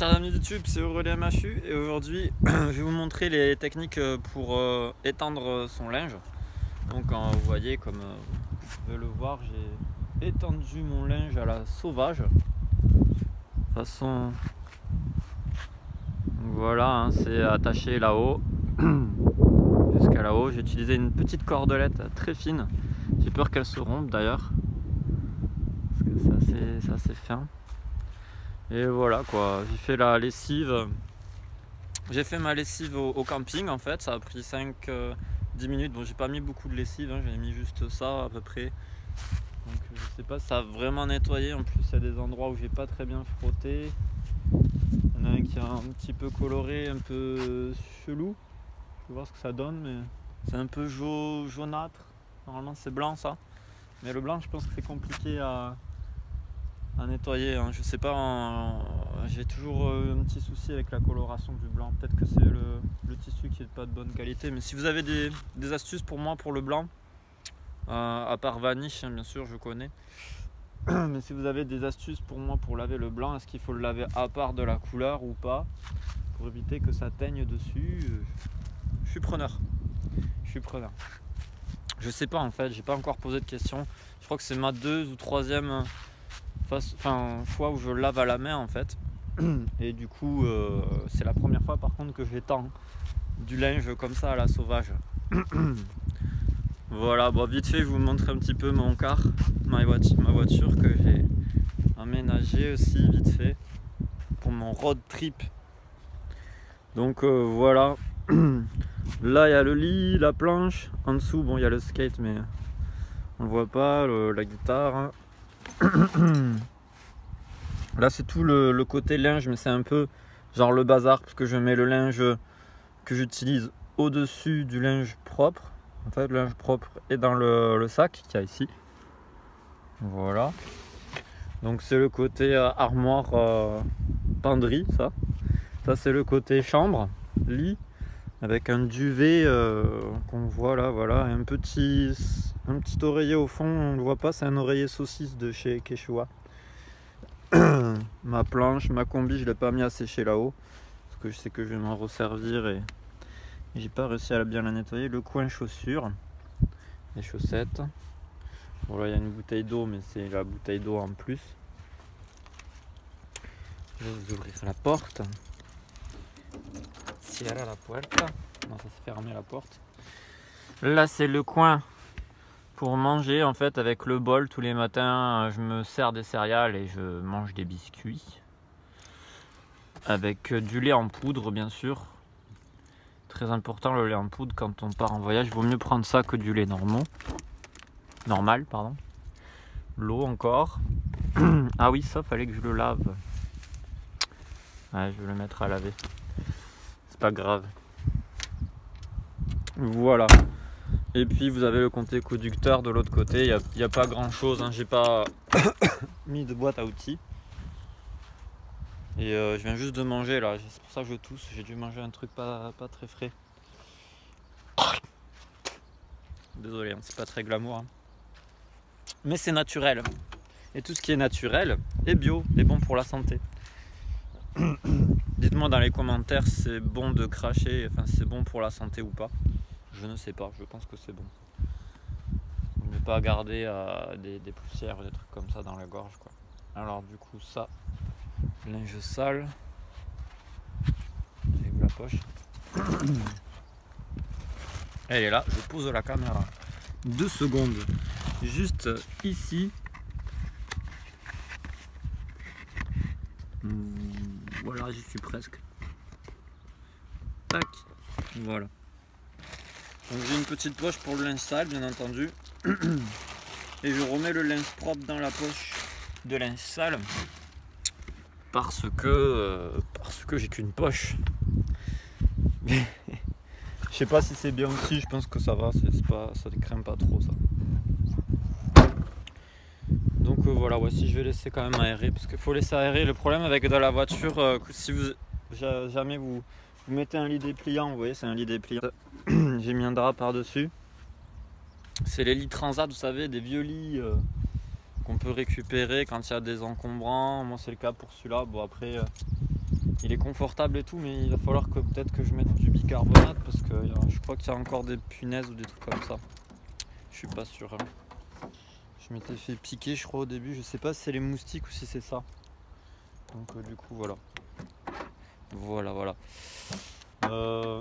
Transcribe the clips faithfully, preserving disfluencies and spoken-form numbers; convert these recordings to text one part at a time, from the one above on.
chers amis YouTube, c'est Aurélien Machu et aujourd'hui je vais vous montrer les techniques pour euh, étendre son linge. Donc euh, vous voyez, comme euh, vous pouvez le voir, j'ai étendu mon linge à la sauvage. De façon, donc voilà, hein, c'est attaché là-haut jusqu'à là-haut. J'ai utilisé une petite cordelette très fine. J'ai peur qu'elle se rompe d'ailleurs parce que c'est assez, c'est assez fin. Et voilà quoi, j'ai fait la lessive. J'ai fait ma lessive au, au camping en fait, ça a pris cinq dix minutes. Bon, j'ai pas mis beaucoup de lessive, hein, j'ai mis juste ça à peu près. Donc je sais pas si ça a vraiment nettoyé. En plus, il y a des endroits où j'ai pas très bien frotté. Il y en a un qui est un petit peu coloré, un peu chelou. Je vais voir ce que ça donne, mais c'est un peu jaune, jaunâtre. Normalement, c'est blanc ça. Mais le blanc, je pense que c'est compliqué à. à nettoyer, hein. Je sais pas, en... j'ai toujours un petit souci avec la coloration du blanc. Peut-être que c'est le, le tissu qui est pas de bonne qualité, mais si vous avez des, des astuces pour moi pour le blanc, euh, à part Vanish, hein, bien sûr, je connais, mais si vous avez des astuces pour moi pour laver le blanc, est-ce qu'il faut le laver à part de la couleur ou pas, pour éviter que ça teigne dessus? Je suis preneur, je suis preneur. Je sais pas en fait, j'ai pas encore posé de questions. Je crois que c'est ma deux ou troisième Enfin, fois où je lave à la main en fait, et du coup euh, c'est la première fois par contre que j'étends du linge comme ça à la sauvage. Voilà, bon, vite fait je vous montre un petit peu mon car, ma voiture, ma voiture que j'ai aménagée aussi vite fait pour mon road trip. Donc euh, voilà, là il y a le lit, la planche, en dessous bon il y a le skate mais on le voit pas, le, la guitare, hein. Là c'est tout le, le côté linge, mais c'est un peu genre le bazar parce que je mets le linge que j'utilise au dessus du linge propre. En fait le linge propre est dans le, le sac qu'il y a ici. Voilà, donc c'est le côté euh, armoire, euh, penderie, ça ça c'est le côté chambre, lit avec un duvet euh, qu'on voit là, voilà, et un petit un petit oreiller au fond, on le voit pas, c'est un oreiller saucisse de chez Quechua. Ma planche, ma combi, je l'ai pas mis à sécher là-haut parce que je sais que je vais m'en resservir et j'ai pas réussi à bien la nettoyer. Le coin chaussures, les chaussettes. Bon là il y a une bouteille d'eau, mais c'est la bouteille d'eau en plus. Je vais vous ouvrir la porte. Cierra la puerta. Non, ça s'est fermé la porte. Là c'est le coin pour manger en fait, avec le bol. Tous les matins je me sers des céréales et je mange des biscuits avec du lait en poudre, bien sûr. Très important le lait en poudre quand on part en voyage, il vaut mieux prendre ça que du lait normal. Normal, pardon. L'eau encore. Ah oui, ça fallait que je le lave. Ouais, je vais le mettre à laver. C'est pas grave. Voilà. Et puis vous avez le compte conducteur de l'autre côté. Il n'y a, a pas grand chose, hein. J'ai pas mis de boîte à outils. Et euh, je viens juste de manger là, c'est pour ça que je tousse. J'ai dû manger un truc pas, pas très frais. Désolé, hein, c'est pas très glamour, hein. Mais c'est naturel. Et tout ce qui est naturel est bio et bon pour la santé. Dites-moi dans les commentaires si c'est bon de cracher, enfin si c'est bon pour la santé ou pas. Je ne sais pas, je pense que c'est bon. Ne pas garder euh, des, des poussières, des trucs comme ça dans la gorge, quoi. Alors du coup ça, linge sale. J'ai vu la poche. Elle est là, je pose la caméra. Deux secondes. Juste ici. Voilà, j'y suis presque. Tac. Voilà. Donc j'ai une petite poche pour le linge sale, bien entendu. Et je remets le linge propre dans la poche de linge sale. Parce que euh, parce que j'ai qu'une poche. Je sais pas si c'est bien aussi, je pense que ça va, c'est pas, ça ne craint pas trop ça. Donc euh, voilà, ouais, si je vais laisser quand même aérer, parce qu'il faut laisser aérer. Le problème avec de la voiture, euh, que si vous jamais vous, vous mettez un lit dépliant, vous voyez c'est un lit dépliant. J'ai mis un drap par dessus. C'est les lits transat, vous savez, des vieux lits euh, qu'on peut récupérer quand il y a des encombrants. Moi c'est le cas pour celui-là. Bon après, euh, il est confortable et tout, mais il va falloir que peut-être que je mette du bicarbonate parce que euh, je crois qu'il y a encore des punaises ou des trucs comme ça. Je suis pas sûr. Hein. Je m'étais fait piquer, je crois, au début. Je sais pas si c'est les moustiques ou si c'est ça. Donc euh, du coup, voilà. Voilà, voilà. Euh...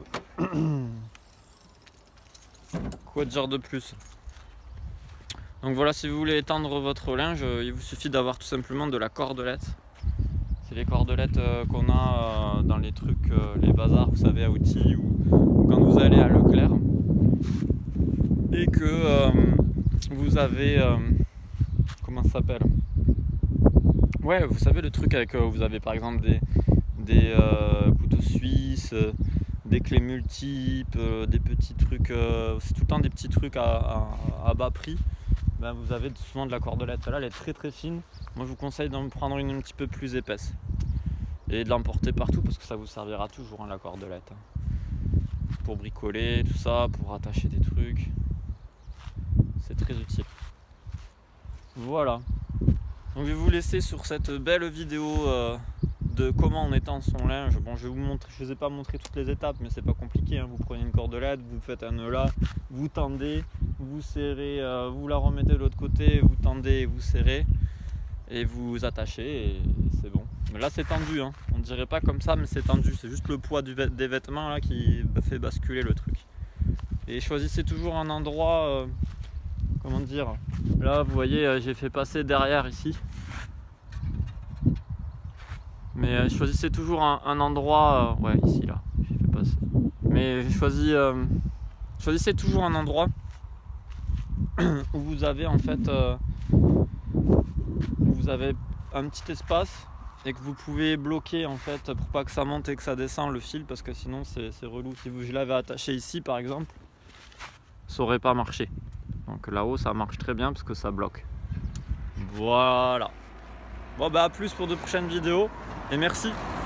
Quoi dire de plus? Donc voilà, si vous voulez étendre votre linge, il vous suffit d'avoir tout simplement de la cordelette. C'est les cordelettes euh, qu'on a euh, dans les trucs, euh, les bazars, vous savez, à outils, ou, ou quand vous allez à Leclerc. Et que euh, vous avez... Euh, comment ça s'appelle? Ouais, vous savez, le truc avec... Euh, vous avez par exemple des, des euh, couteaux suisses, euh, des clés multiples, euh, des petits trucs... Euh, c'est tout le temps des petits trucs à, à, à bas prix. Ben, vous avez souvent de la cordelette. Là, elle est très très fine. Moi, je vous conseille d'en prendre une un petit peu plus épaisse. Et de l'emporter partout parce que ça vous servira toujours, hein, la cordelette. Pour bricoler, tout ça, pour attacher des trucs. C'est très utile. Voilà. Donc, je vais vous laisser sur cette belle vidéo euh, de comment on étend son linge. Bon, je vais vous montrer, je ne vous ai pas montré toutes les étapes, mais c'est pas compliqué. Hein. Vous prenez une cordelette, vous faites un nœud là, vous tendez, vous serrez, euh, vous la remettez de l'autre côté, vous tendez, vous serrez et vous attachez et c'est bon. Mais là c'est tendu, hein. On dirait pas comme ça, mais c'est tendu. C'est juste le poids du, des vêtements là qui fait basculer le truc. Et choisissez toujours un endroit, euh, comment dire. Là vous voyez, euh, j'ai fait passer derrière ici. Mais euh, choisissez toujours un, un endroit, euh, ouais ici là, j'ai fait passer. Mais j'ai choisi, euh, choisissez toujours un endroit où vous avez en fait, euh, où vous avez un petit espace et que vous pouvez bloquer en fait pour pas que ça monte et que ça descend le fil parce que sinon c'est relou. Si vous, je l'avais attaché ici par exemple, ça aurait pas marché. Donc là-haut ça marche très bien parce que ça bloque. Voilà. Bon bah à plus pour de prochaines vidéos et merci.